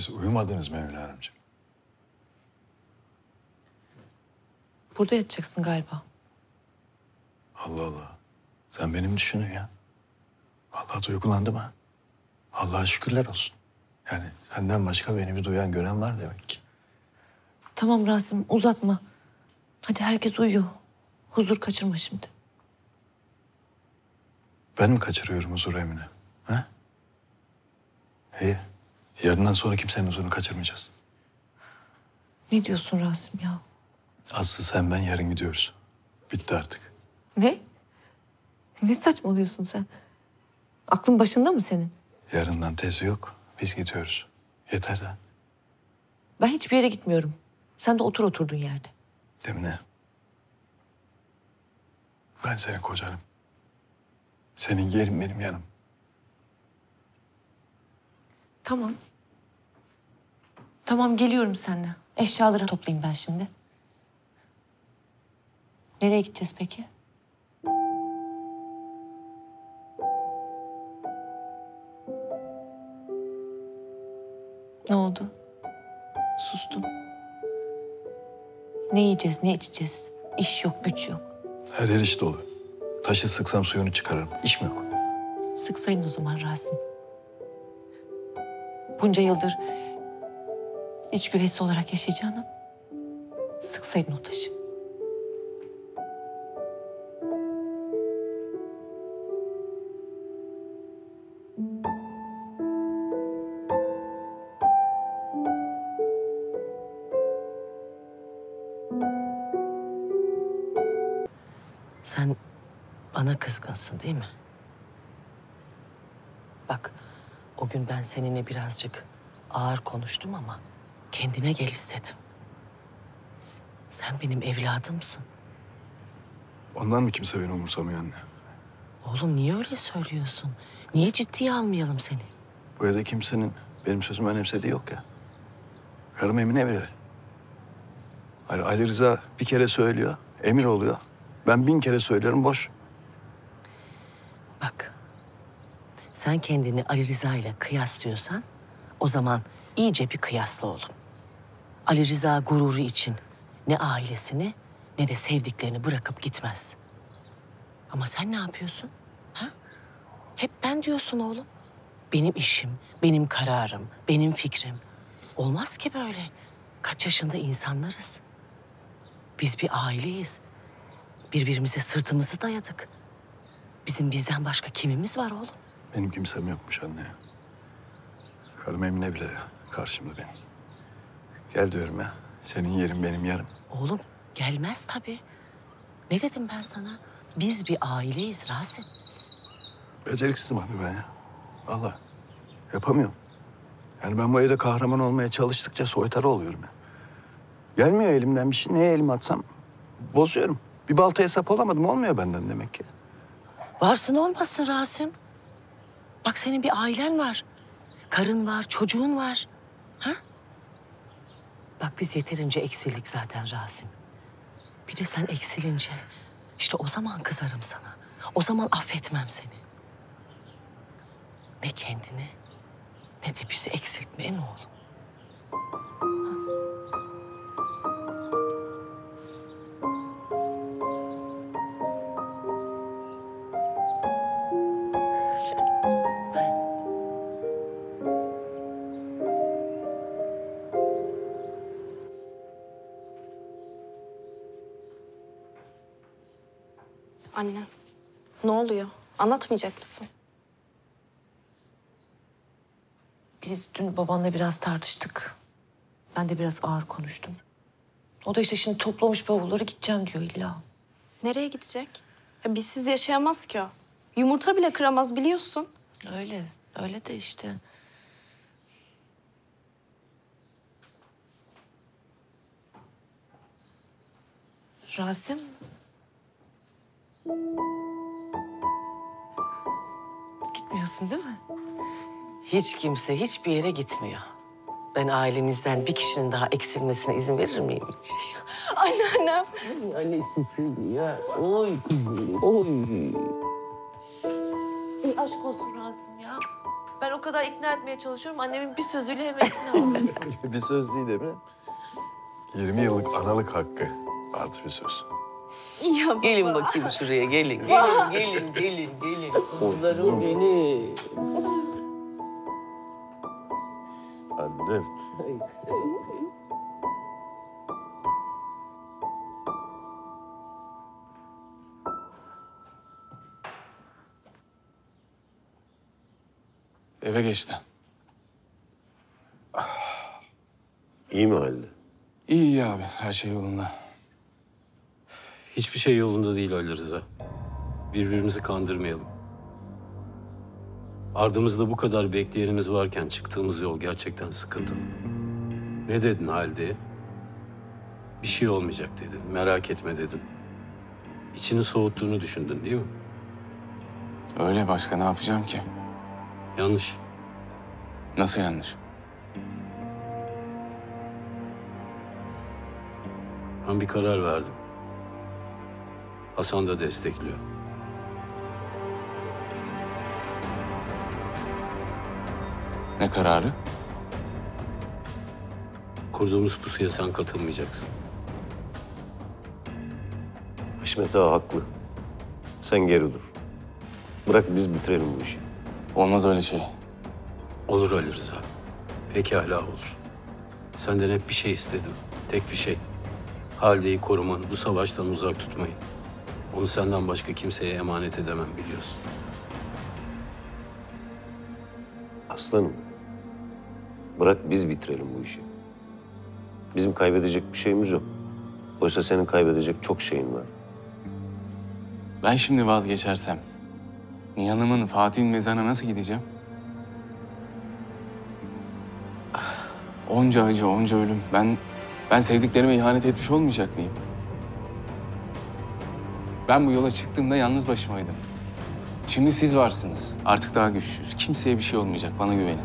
Siz uyumadınız mı Emine Hanımcığım? Burada yatacaksın galiba. Allah Allah. Sen benim düşünün ya. Vallahi duygulandım ha. Allah'a şükürler olsun. Yani senden başka beni bir duyan gören var demek ki. Tamam Rasim, uzatma. Hadi herkes uyuyor. Huzur kaçırma şimdi. Ben mi kaçırıyorum huzuru Emine? Ha? İyi. Yarından sonra kimsenin huzurunu kaçırmayacağız. Ne diyorsun Rasim ya? Aslı sen ben yarın gidiyoruz. Bitti artık. Ne? Ne saçmalıyorsun sen? Aklın başında mı senin? Yarından tezi yok. Biz gidiyoruz. Yeter de. Ben hiçbir yere gitmiyorum. Sen de otur oturduğun yerde. Emine. Ben senin kocanım. Senin yerin benim yanım. Tamam. Tamam, geliyorum seninle. Eşyaları toplayayım ben şimdi. Nereye gideceğiz peki? Ne oldu? Sustun. Ne yiyeceğiz, ne içeceğiz? İş yok, güç yok. Her yer iş dolu. Taşı sıksam suyunu çıkarırım. İş mi yok? Sıksaydın o zaman Rasim. Bunca yıldır iç güveysi olarak yaşayacağına sıksaydın o taşı. Sen bana kızgınsın değil mi? Bak, o gün ben seninle birazcık ağır konuştum ama kendine gel istedim. Sen benim evladımsın. Ondan mı kimse beni umursamıyor anne? Oğlum niye öyle söylüyorsun? Niye ciddiye almayalım seni? Bu evde kimsenin benim sözümü önemsediği yok ya. Karım Emine bile. Hani Ali Rıza bir kere söylüyor, emir oluyor. Ben 1000 kere söylüyorum, boş. Bak, sen kendini Ali Rıza ile kıyaslıyorsan o zaman iyice bir kıyasla oğlum. Ali Rıza gururu için ne ailesini ne de sevdiklerini bırakıp gitmez. Ama sen ne yapıyorsun? Ha? Hep ben diyorsun oğlum. Benim işim, benim kararım, benim fikrim. Olmaz ki böyle. Kaç yaşında insanlarız. Biz bir aileyiz. Birbirimize sırtımızı dayadık. Bizim bizden başka kimimiz var oğlum? Benim kimsem yokmuş anne. Karım Emine bile karşımda benim. Gel diyorum ya. Senin yerin benim yarım. Oğlum gelmez tabii. Ne dedim ben sana? Biz bir aileyiz Rasim. Beceriksizim anne ben ya. Vallahi yapamıyorum. Yani ben bu evde kahraman olmaya çalıştıkça soytarı oluyorum ya. Gelmiyor elimden bir şey. Neye elimi atsam bozuyorum. Bir baltaya sap olamadım. Olmuyor benden demek ki. Varsın olmasın Rasim. Bak senin bir ailen var. Karın var, çocuğun var. Ha? Bak biz yeterince eksildik zaten Rasim. Bir de sen eksilince işte o zaman kızarım sana. O zaman affetmem seni. Ne kendini ne de bizi eksiltme mi oğlum? Anne, ne oluyor? Anlatmayacak mısın? Biz dün babanla biraz tartıştık. Ben de biraz ağır konuştum. O da işte şimdi toplamış bavulları gideceğim diyor illa. Nereye gidecek? Ya bizsiz yaşayamaz ki o. Yumurta bile kıramaz biliyorsun. Öyle, öyle de işte. Rasim. Gitmiyorsun değil mi? Hiç kimse hiçbir yere gitmiyor. Ben ailemizden bir kişinin daha eksilmesine izin verir miyim hiç? Anneannem. Annesi seni ya. Oy kuzum, oy. Aşk olsun Rasim ya. Ben o kadar ikna etmeye çalışıyorum. Annemin bir sözüyle hemen ikna oluyor. Bir söz değil Emre. 20 yıllık analık hakkı. Artı bir söz. Ya Gelin bakayım şuraya gelin. Gelin. Kuzularım benim. Annem. Eve geçti. İyi mi halde? İyi abi, her şey yolunda. Hiçbir şey yolunda değil Ali Rıza. Birbirimizi kandırmayalım. Ardımızda bu kadar bekleyenimiz varken çıktığımız yol gerçekten sıkıntılı. Ne dedin Halde'ye? Bir şey olmayacak dedin, merak etme dedin. İçini soğuttuğunu düşündün değil mi? Öyle, başka ne yapacağım ki? Yanlış. Nasıl yanlış? Ben bir karar verdim. Hasan da destekliyor. Ne kararı? Kurduğumuz pusuya sen katılmayacaksın. İsmet Ağa haklı. Sen geri dur. Bırak biz bitirelim bu işi. Olmaz öyle şey. Olur Ali Rıza. Pekala olur. Senden hep bir şey istedim. Tek bir şey. Halide'yi korumanı, bu savaştan uzak tutmayı. Onu senden başka kimseye emanet edemem biliyorsun. Aslanım. Bırak biz bitirelim bu işi. Bizim kaybedecek bir şeyimiz yok. Oysa senin kaybedecek çok şeyin var. Ben şimdi vazgeçersem, Nihan'ımın, Fatih'in mezarına nasıl gideceğim? Onca acı, onca ölüm. Ben sevdiklerime ihanet etmiş olmayacak mıyım? Ben bu yola çıktığımda yalnız başımaydım. Şimdi siz varsınız. Artık daha güçlüyüz. Kimseye bir şey olmayacak. Bana güvenin.